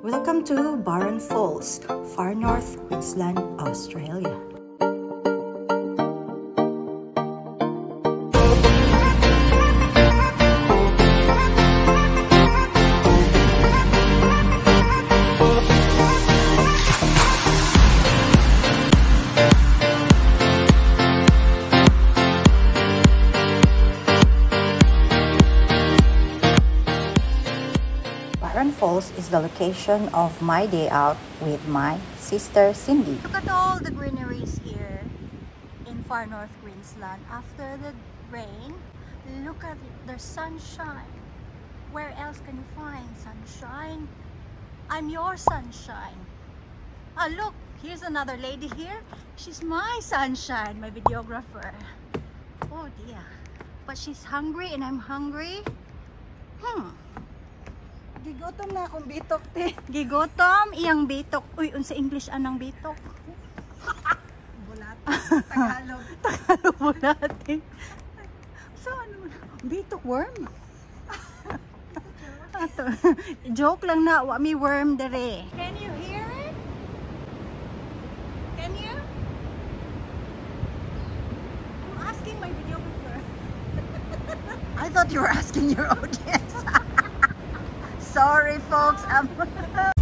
Welcome to Barron Falls, far north Queensland, Australia. Barron Falls is the location of my day out with my sister Cindy. Look at all the greeneries here in far north Queensland. After the rain, look at the sunshine. Where else can you find sunshine? I'm your sunshine. Ah, look, here's another lady here. She's my sunshine, my videographer. Oh dear. But she's hungry and I'm hungry. Gigotom na akong bitok, te. Gigotom, iyang bitok. Uy, unsa English anang bitok? Bulat. Tagalog. Tagalog bulat. So, ano? Bitok worm? Ato. Joke lang na, wa mi worm dere. Can you hear it? Can you? I'm asking my videographer. I thought you were asking your audience. Sorry, folks.